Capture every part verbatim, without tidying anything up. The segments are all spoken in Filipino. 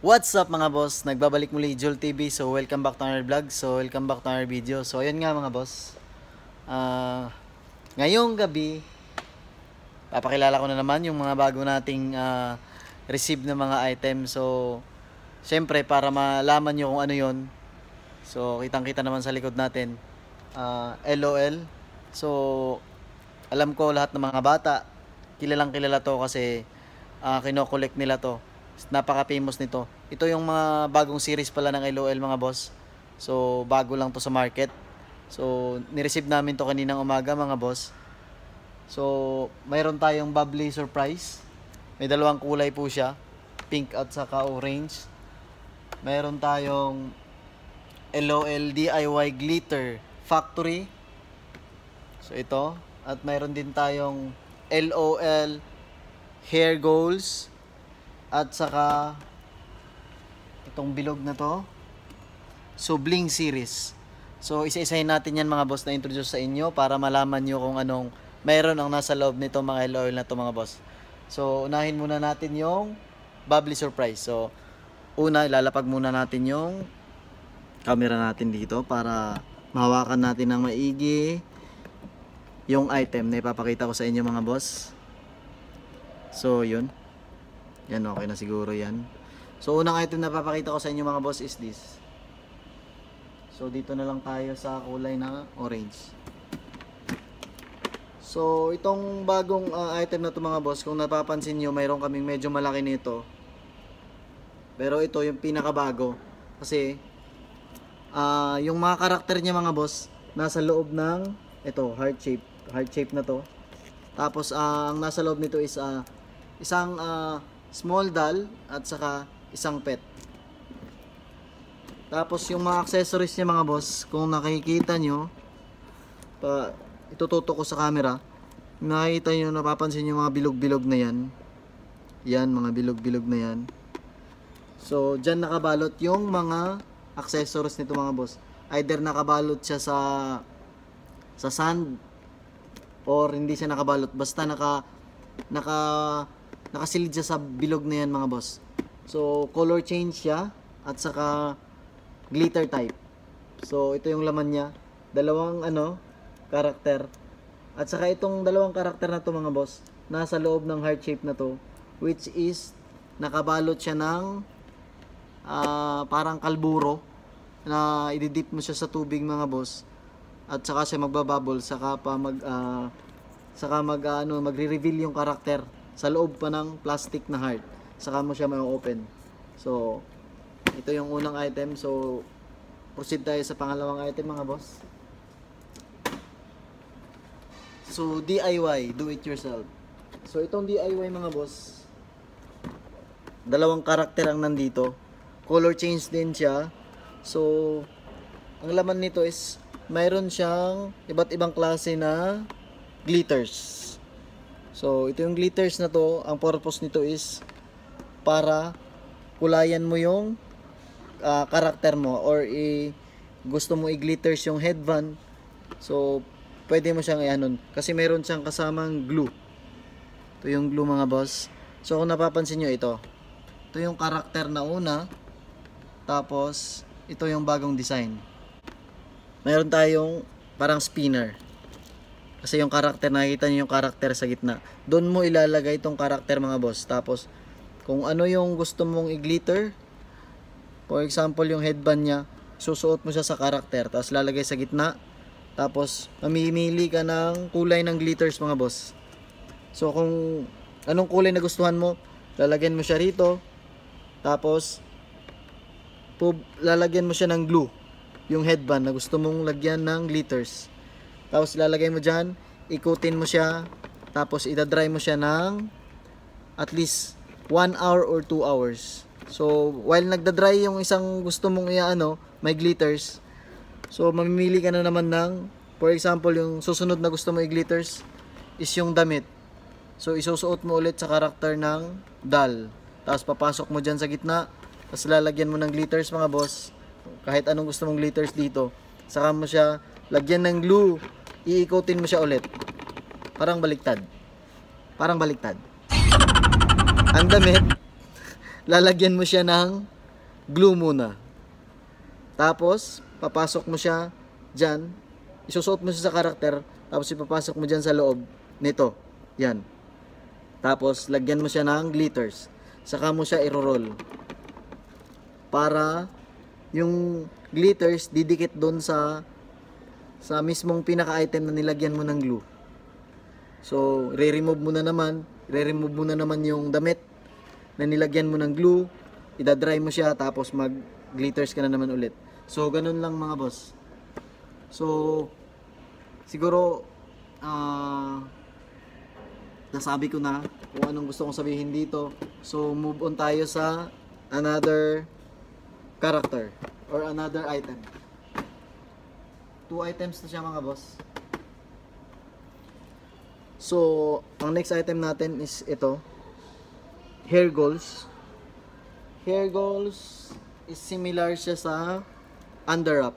What's up mga boss? Nagbabalik muli Jol T V. So welcome back to our vlog. So welcome back to our video. So ayun nga mga boss. Uh, ngayong gabi, papakilala ko na naman yung mga bago nating uh, receive na mga item. So syempre para malaman nyo kung ano yon. So kitang kita naman sa likod natin. Uh, L O L. So alam ko lahat ng mga bata kilalang kilala to kasi uh, kino-collect nila to. Napaka-famous nito. Ito yung mga bagong series pala ng L O L mga boss. So bago lang to sa market. So ni-receive namin to kaninang umaga mga boss. So mayroon tayong bubbly surprise. May dalawang kulay po siya, pink at saka orange. Mayroon tayong L O L D I Y glitter factory. So ito, at mayroon din tayong L O L hair goals. At saka itong bilog na to, so bling series. So isa-isahin natin yan mga boss na introduce sa inyo para malaman nyo kung anong mayroon ang nasa loob nito mga L O L na to mga boss. So unahin muna natin yung bubbly surprise. So una ilalapag muna natin yung camera natin dito para mahawakan natin ng maigi yung item na ipapakita ko sa inyo mga boss. So yun. Yan, okay na siguro yan. So unang item na papakita ko sa inyo mga boss is this. So dito na lang tayo sa kulay na orange. So itong bagong uh, item na to mga boss, kung napapansin nyo, mayroon kaming medyo malaki nito. Pero ito yung pinakabago. Kasi uh, yung mga karakter niya mga boss, nasa loob ng ito, heart shape. Heart shape na to. Tapos uh, ang nasa loob nito is uh, isang uh, small doll at saka isang pet. Tapos yung mga accessories niya mga boss, kung nakikita nyo, pa, itututok ko sa camera, nakikita nyo, napapansin nyo mga bilog-bilog na yan. Yan, mga bilog-bilog na yan. So, dyan nakabalot yung mga accessories nito mga boss. Either nakabalot siya sa sa sand or hindi siya nakabalot. Basta naka naka nakasilid siya sa bilog na yan mga boss. So color change siya at saka glitter type. So ito yung laman niya, dalawang ano karakter. At saka itong dalawang karakter na to mga boss, nasa loob ng heart shape na to, which is nakabalot siya ng uh, parang kalburo na ididip mo siya sa tubig mga boss. At saka siya magbabubble, saka pa mag uh, saka mag uh, ano magre-reveal yung karakter sa loob pa ng plastic na heart. Saka mo siya ma-open. So, ito yung unang item. So, proceed tayo sa pangalawang item mga boss. So, D I Y, do it yourself. So, itong D I Y mga boss, dalawang karakter ang nandito. Color change din siya. So, ang laman nito is mayroon siyang iba't ibang klase na glitters. So, ito yung glitters na to, ang purpose nito is para kulayan mo yung uh, karakter mo or i gusto mo i-glitters yung headband. So, pwede mo siyang i-anon kasi meron siyang kasamang glue. Ito yung glue mga boss. So, kung napapansin nyo ito, ito yung karakter na una, tapos ito yung bagong design. Meron tayong parang spinner. Kasi yung karakter, nakikita nyo yung karakter sa gitna. Doon mo ilalagay itong karakter mga boss. Tapos, kung ano yung gusto mong i-glitter, for example, yung headband niya, susuot mo siya sa karakter. Tapos, lalagay sa gitna. Tapos, mamimili ka ng kulay ng glitters mga boss. So, kung anong kulay na gustuhan mo, lalagyan mo siya rito. Tapos, pub, lalagyan mo siya ng glue. Yung headband na gusto mong lagyan ng glitters. Tapos ilalagay mo dyan, ikutin mo siya, tapos idadry mo siya ng at least one hour or two hours. So, while nagdadry yung isang gusto mong i-ano, may glitters, so mamimili ka na naman ng, for example, yung susunod na gusto mo i-glitters is yung damit. So, isusuot mo ulit sa karakter ng doll. Tapos papasok mo dyan sa gitna, tapos lalagyan mo ng glitters mga boss. Kahit anong gusto mong glitters dito. Saka mo siya lagyan ng glue, iikutin mo siya ulit. Parang baliktad. Parang baliktad. Ang damit, lalagyan mo siya ng glue muna. Tapos, papasok mo siya dyan. Isusuot mo siya sa karakter. Tapos, ipapasok mo dyan sa loob nito. Yan. Tapos, lagyan mo siya ng glitters. Saka mo siya i-roll. Para yung glitters didikit doon sa sa mismong pinaka-item na nilagyan mo ng glue. So, re-remove mo na naman. Re-remove mo na naman yung damit na nilagyan mo ng glue. Ida-dry mo siya. Tapos, mag-glitters ka na naman ulit. So, ganun lang mga boss. So, siguro, ah, uh, nasabi ko na kung anong gusto kong sabihin dito. So, move on tayo sa another character or another item. Two items na siya mga boss. So, ang next item natin is ito. Hair goals. Hair goals is similar siya sa under wrap.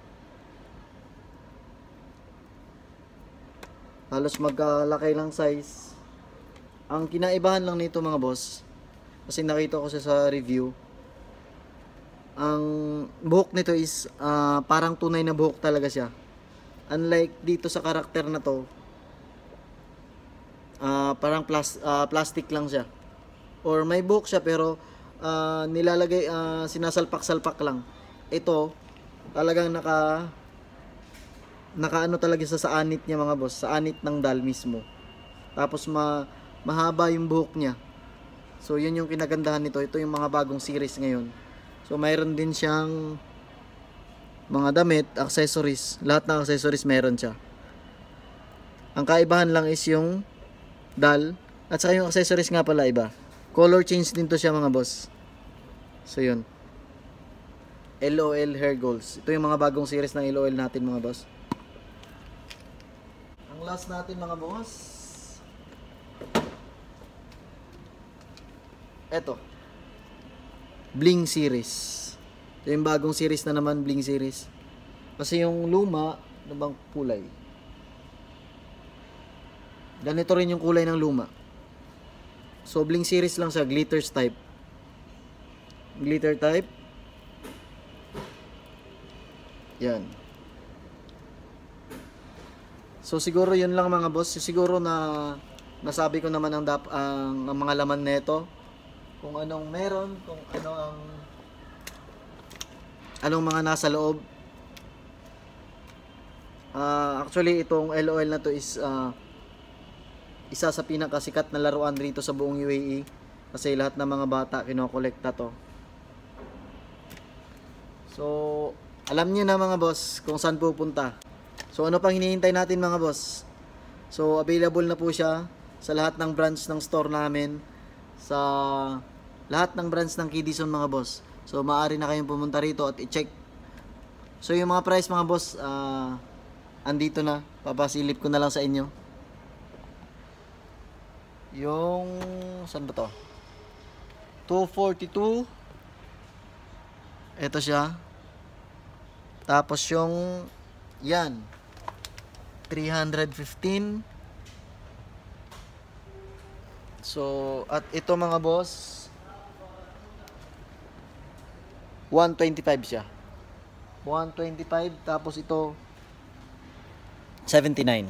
Halos magkalaki lang size. Ang kinaibahan lang nito mga boss, kasi nakita ko siya sa review, ang buhok nito is uh, parang tunay na buhok talaga siya. Unlike dito sa karakter na to, uh, parang plas uh, plastic lang siya. Or may buhok siya pero uh, nilalagay, uh, sinasalpak-salpak lang. Ito, talagang naka nakaano talaga sa sa anit niya mga boss, sa anit ng dal mismo. Tapos ma mahaba yung buhok niya. So yun yung kinagandahan nito. Ito yung mga bagong series ngayon. So mayroon din siyang mga damit, accessories. Lahat ng accessories meron siya. Ang kaibahan lang is yung dal at saka yung accessories nga pala iba. Color change din to siya mga boss. So yun. L O L Hair Goals. Ito yung mga bagong series ng L O L natin mga boss. Ang last natin mga boss, eto, Bling series. Ito yung bagong series na naman, Bling series. Kasi yung luma, ano bang kulay? Ganito rin yung kulay ng luma. So Bling series lang siya, glitters type. Glitter type. Yan. So siguro yun lang mga boss. Siguro na nasabi ko naman ang, dap, ang, ang mga laman nito. Kung anong meron, kung ano ang anong mga nasa loob. Uh, actually itong L O L na to is uh, isa sa pinakasikat na laruan rito sa buong U A E. Kasi lahat ng mga bata kinokolekta to. So alam niyo na mga boss kung saan pupunta. So ano pang hinihintay natin mga boss? So available na po siya sa lahat ng branch ng store namin, sa lahat ng branch ng Kidison mga boss. So maaari na kayong pumunta rito at i-check. So yung mga price mga boss, uh, andito na. Papasilip ko na lang sa inyo. Yung saan ba to? two forty-two. Ito siya. Tapos yung yan three fifteen. So at ito mga boss one twenty-five siya. one twenty-five tapos ito seventy-nine.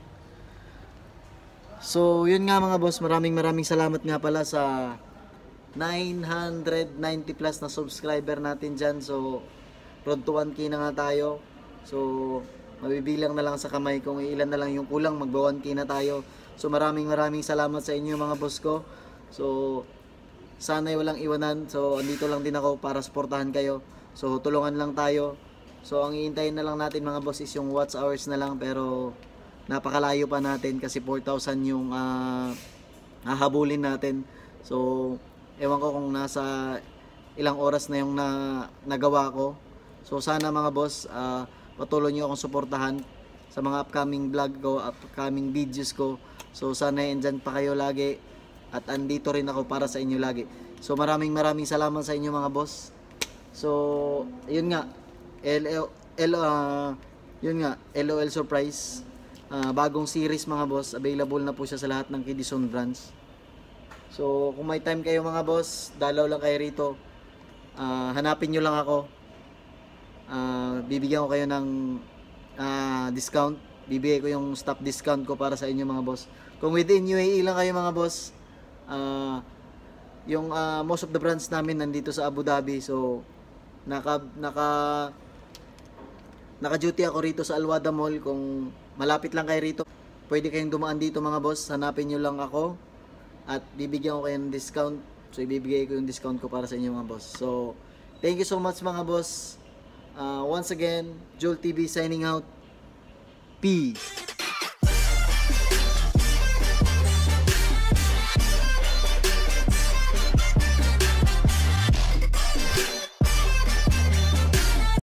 So yun nga mga boss, maraming maraming salamat nga pala sa nine hundred ninety plus na subscriber natin dyan. So road to one K na nga tayo. So mabibilang na lang sa kamay kung ilan na lang yung kulang, magba one K na tayo. So maraming maraming salamat sa inyo mga boss ko. So sana'y walang iwanan. So andito lang din ako para suportahan kayo. So tulungan lang tayo. So ang iintayin na lang natin mga boss is yung watch hours na lang, pero napakalayo pa natin kasi four thousand yung uh, hahabulin natin. So ewan ko kung nasa ilang oras na yung na, nagawa ko. So sana mga boss, uh, patuloy nyo akong suportahan sa mga upcoming vlog ko, upcoming videos ko. So sana andyan pa kayo lagi at andito rin ako para sa inyo lagi. So maraming maraming salamat sa inyo mga boss. So yun nga, L L uh, yun nga, L O L Surprise, uh, bagong series mga boss, available na po siya sa lahat ng Kidison branch. So kung may time kayo mga boss, dalaw lang kayo rito. Ah, hanapin nyo lang ako. Ah, bibigyan ko kayo ng ah, discount. Bibigay ko yung stop discount ko para sa inyo mga boss. Kung within U A E lang kayo mga boss, ah, yung ah, most of the brands namin nandito sa Abu Dhabi. So naka naka naka-duty ako rito sa Alwada Mall. Kung malapit lang kayo rito, pwede kayong dumaan dito mga boss. Hanapin nyo lang ako at bibigyan ko kayo ng discount. So ibibigay ko yung discount ko para sa inyo mga boss. So thank you so much mga boss. Uh, once again, Joel T V signing out. Peace.